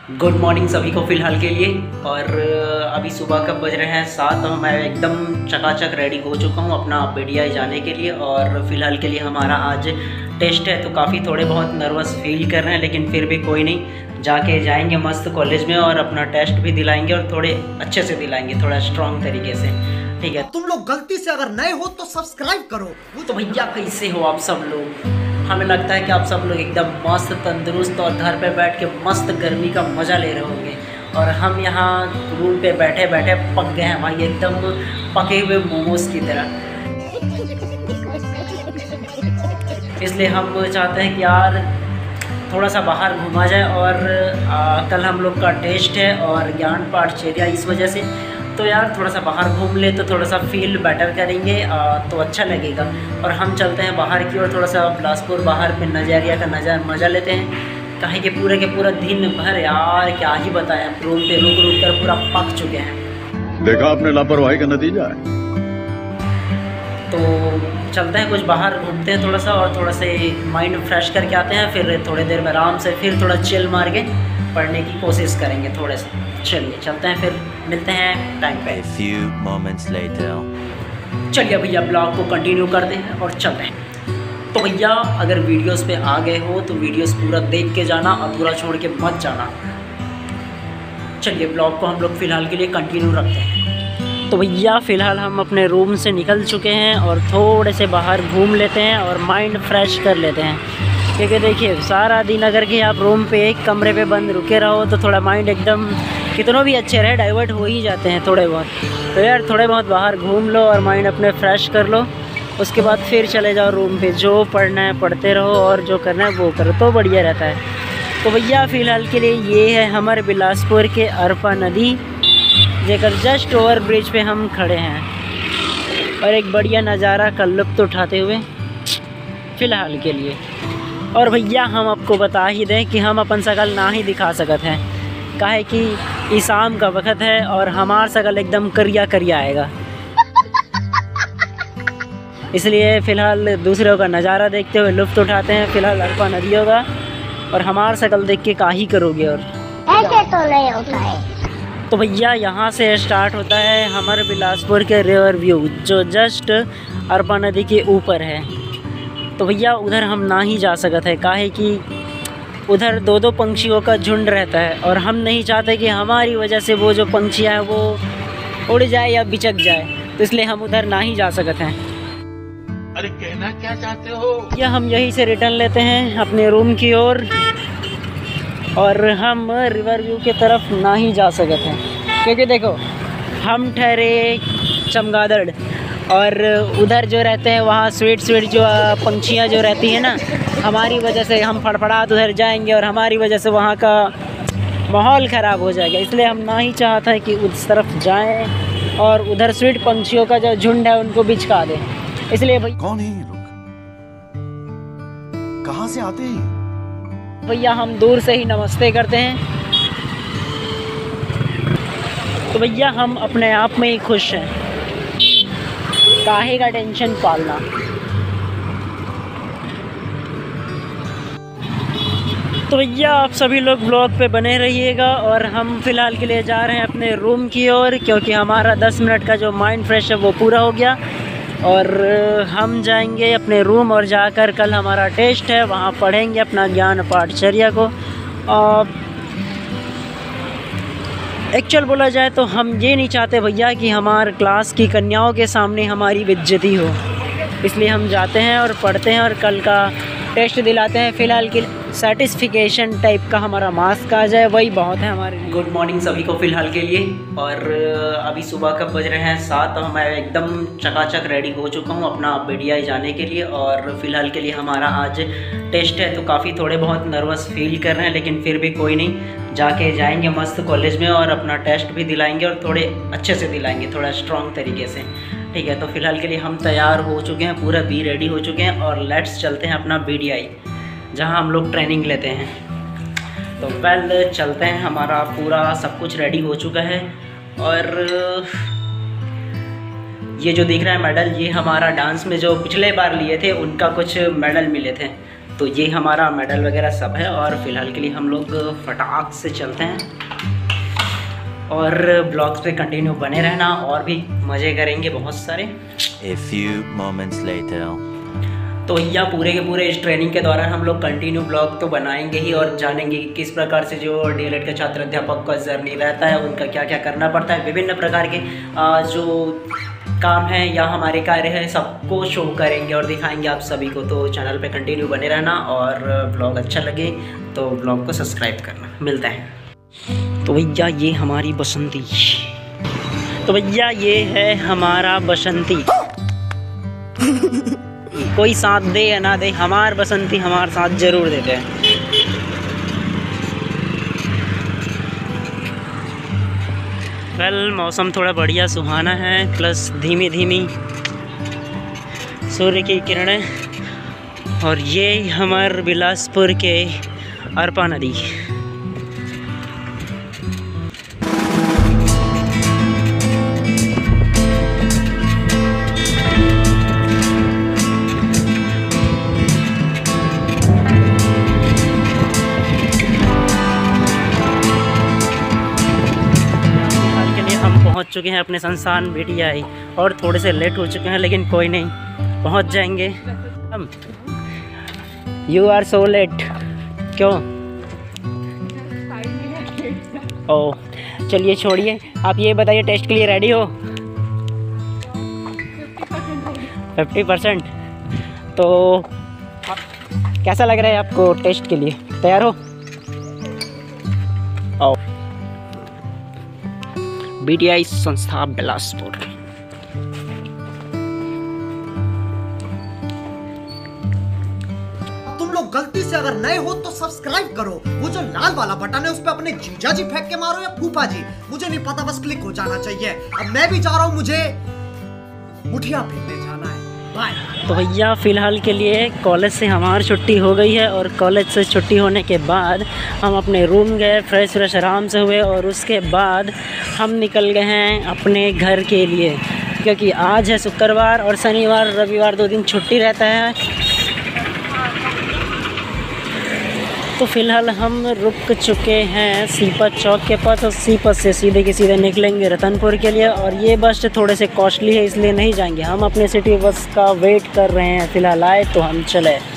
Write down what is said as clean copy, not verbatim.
Good morning सभी को फ़िलहाल के लिए। और अभी सुबह कब बज रहे हैं 7। तो मैं एकदम चकाचक रेडी हो चुका हूँ अपना BDI जाने के लिए। और फ़िलहाल के लिए हमारा आज टेस्ट है, तो काफ़ी थोड़े बहुत नर्वस फील कर रहे हैं, लेकिन फिर भी कोई नहीं, जाके जाएंगे मस्त कॉलेज में और अपना टेस्ट भी दिलाएंगे और थोड़े अच्छे से दिलाएंगे, थोड़ा स्ट्रॉन्ग तरीके से। ठीक है, तुम लोग गलती से अगर नए हो तो सब्सक्राइब करो। तो भैया कैसे हो आप सब लोग? हमें लगता है कि आप सब लोग एकदम मस्त तंदुरुस्त और घर पे बैठ के मस्त गर्मी का मज़ा ले रहे होंगे। और हम यहाँ रूम पे बैठे बैठे पक गए हैं भाई, एकदम पके हुए मोमोज की तरह। इसलिए हम चाहते हैं कि यार थोड़ा सा बाहर घूमा जाए। और कल हम लोग का टेस्ट है और ज्ञान पाठचर्या, इस वजह से तो यार थोड़ा सा बाहर घूम ले तो थोड़ा सा फील बेटर करेंगे, तो अच्छा लगेगा। और हम चलते हैं बाहर की ओर, थोड़ा सा बिलासपुर बाहर पे नज़रिया का मज़ा लेते हैं। कहीं के पूरा दिन भर यार क्या ही बताएं, रूम पे रुक कर पूरा पक चुके हैं। देखा आपने लापरवाही का नतीजा है। तो चलते हैं कुछ बाहर घूमते हैं थोड़ा सा, और थोड़ा से माइंड फ्रेश करके आते हैं। फिर थोड़ी देर में आराम से फिर थोड़ा चिल मार के पढ़ने की कोशिश करेंगे थोड़े से। चलिए चलते हैं, फिर मिलते हैं टाइम पे। A few moments later. चलिए भैया ब्लॉग को कंटिन्यू करते हैं और चलते हैं। तो भैया अगर वीडियोस पे आ गए हो तो वीडियोस पूरा देख के जाना, अधूरा छोड़ के मत जाना। चलिए ब्लॉग को हम लोग फ़िलहाल के लिए कंटिन्यू रखते हैं। तो भैया फ़िलहाल हम अपने रूम से निकल चुके हैं और थोड़े से बाहर घूम लेते हैं और माइंड फ्रेश कर लेते हैं। क्योंकि देखिए सारा दिन अगर कि आप रूम पे एक कमरे पे बंद रुके रहो तो थोड़ा माइंड एकदम कितनों भी अच्छे रहे डाइवर्ट हो ही जाते हैं थोड़े बहुत। तो यार थोड़े बहुत बाहर घूम लो और माइंड अपने फ्रेश कर लो, उसके बाद फिर चले जाओ रूम पे। जो पढ़ना है पढ़ते रहो और जो करना है वो करो, तो बढ़िया रहता है। तो भैया फ़िलहाल के लिए ये है हमारे बिलासपुर के अरपा नदी, जेकर जस्ट ओवर ब्रिज पे हम खड़े हैं और एक बढ़िया नज़ारा का लुत्फ़ उठाते हुए फ़िलहाल के लिए। और भैया हम आपको बता ही दें कि हम अपन शकल ना ही दिखा सकत हैं, काहे कि ई शाम का वक्त है और हमार शकल एकदम करिया करिया आएगा। इसलिए फ़िलहाल दूसरों का नज़ारा देखते हुए लुत्फ़ उठाते हैं फ़िलहाल अरपा नदियों का। और हमार शकल देख के का ही करोगे, और ऐसे तो नहीं होता है। तो भैया यहाँ से स्टार्ट होता है हमारे बिलासपुर के रिवर व्यू, जो जस्ट अरपा नदी के ऊपर है। तो भैया उधर हम ना ही जा सकते हैं, काहे कि उधर दो पंछियों का झुंड रहता है और हम नहीं चाहते कि हमारी वजह से वो जो पंछियाँ हैं वो उड़ जाए या बिचक जाए, तो इसलिए हम उधर ना ही जा सकते हैं। अरे कहना क्या चाहते हो? या हम यहीं से रिटर्न लेते हैं अपने रूम की ओर और हम रिवर व्यू की तरफ ना ही जा सकते हैं। क्योंकि देखो हम ठहरे चमगादड़ और उधर जो रहते हैं वहाँ स्वीट जो पंछियाँ जो रहती हैं ना, हमारी वजह से हम फड़फड़ाहट उधर जाएंगे और हमारी वजह से वहाँ का माहौल ख़राब हो जाएगा। इसलिए हम ना ही चाहते हैं कि उस तरफ जाएं और उधर स्वीट पंछियों का जो झुंड है उनको बिचका दें। इसलिए कौन है ये लोग? कहाँ से आते हैं? भैया हम दूर से ही नमस्ते करते हैं। तो भैया हम अपने आप में ही खुश हैं, काहे का टेंशन पालना। तो भैया आप सभी लोग ब्लॉग पे बने रहिएगा और हम फ़िलहाल के लिए जा रहे हैं अपने रूम की ओर, क्योंकि हमारा 10 मिनट का जो माइंड फ्रेश है वो पूरा हो गया। और हम जाएंगे अपने रूम और जाकर कल हमारा टेस्ट है, वहाँ पढ़ेंगे अपना ज्ञान पाठचर्या को। और एक्चुअल बोला जाए तो हम ये नहीं चाहते भैया कि हमारे क्लास की कन्याओं के सामने हमारी बेइज्जती हो, इसलिए हम जाते हैं और पढ़ते हैं और कल का टेस्ट दिलाते हैं। फ़िलहाल के सेटिस्फिकेशन टाइप का हमारा मार्क्स आ जाए, वही बहुत है हमारे लिए। गुड मॉर्निंग सभी को फ़िलहाल के लिए। और अभी सुबह कब बज रहे हैं 7। तो मैं एकदम चकाचक रेडी हो चुका हूँ अपना BDI जाने के लिए। और फ़िलहाल के लिए हमारा आज टेस्ट है, तो काफ़ी थोड़े बहुत नर्वस फील कर रहे हैं, लेकिन फिर भी कोई नहीं, जाके जाएंगे मस्त कॉलेज में और अपना टेस्ट भी दिलाएंगे और थोड़े अच्छे से दिलाएंगे, थोड़ा स्ट्रॉन्ग तरीके से। ठीक है, तो फ़िलहाल के लिए हम तैयार हो चुके हैं, पूरा बी रेडी हो चुके हैं और लेट्स चलते हैं अपना BDI, जहां हम लोग ट्रेनिंग लेते हैं। तो पहले चलते हैं, हमारा पूरा सब कुछ रेडी हो चुका है। और ये जो दिख रहा है मेडल, ये हमारा डांस में जो पिछले बार लिए थे उनका कुछ मेडल मिले थे। तो ये हमारा मेडल वगैरह सब है और फ़िलहाल के लिए हम लोग फटाक से चलते हैं और ब्लॉग्स पे कंटिन्यू बने रहना और भी मज़े करेंगे बहुत सारे। A few moments later. तो भैया पूरे के पूरे इस ट्रेनिंग के दौरान हम लोग कंटिन्यू ब्लॉग तो बनाएंगे ही और जानेंगे कि किस प्रकार से जो डीएलएड के छात्र अध्यापक का जर्नी रहता है, उनका क्या क्या करना पड़ता है, विभिन्न प्रकार के जो काम है या हमारे कार्य है सबको शो करेंगे और दिखाएंगे आप सभी को। तो चैनल पे कंटिन्यू बने रहना और ब्लॉग अच्छा लगे तो ब्लॉग को सब्सक्राइब करना। मिलता है। तो भैया ये हमारी बसंती, तो भैया ये है हमारा बसंती। कोई साथ दे या ना दे, हमार बसंती हमारे साथ जरूर देते हैं। वेल मौसम थोड़ा बढ़िया सुहाना है, प्लस धीमी धीमी सूर्य की किरणें और ये हमारे बिलासपुर के अरपा नदी। पहुंच चुके हैं अपने संस्थान बीटीआई और थोड़े से लेट हो चुके हैं, लेकिन कोई नहीं, पहुंच जाएंगे हम। You are so late. क्यों? ओह चलिए छोड़िए, आप ये बताइए टेस्ट के लिए रेडी हो? 50%। तो कैसा लग रहा है आपको टेस्ट के लिए? तैयार हो? आओ। बीटीआई संस्था बिलासपुर। तुम लोग गलती से अगर नए हो तो सब्सक्राइब करो। वो जो लाल वाला बटन है उस पे अपने जीजा जी फेंक के मारो या फूफा जी, मुझे नहीं पता, बस क्लिक हो जाना चाहिए। अब मैं भी जा रहा हूँ, मुझे मुठिया फेंकने जाना है। बाय। तो भैया फ़िलहाल के लिए कॉलेज से हमारी छुट्टी हो गई है और कॉलेज से छुट्टी होने के बाद हम अपने रूम गए, फ्रेश आराम से हुए और उसके बाद हम निकल गए हैं अपने घर के लिए, क्योंकि आज है शुक्रवार और शनिवार रविवार 2 दिन छुट्टी रहता है। तो फ़िलहाल हम रुक चुके हैं सीपत चौक के पास और सीपत से सीधे के सीधे निकलेंगे रतनपुर के लिए। और ये बस थोड़े से कॉस्टली है इसलिए नहीं जाएंगे, हम अपने सिटी बस का वेट कर रहे हैं। फ़िलहाल आए तो हम चले।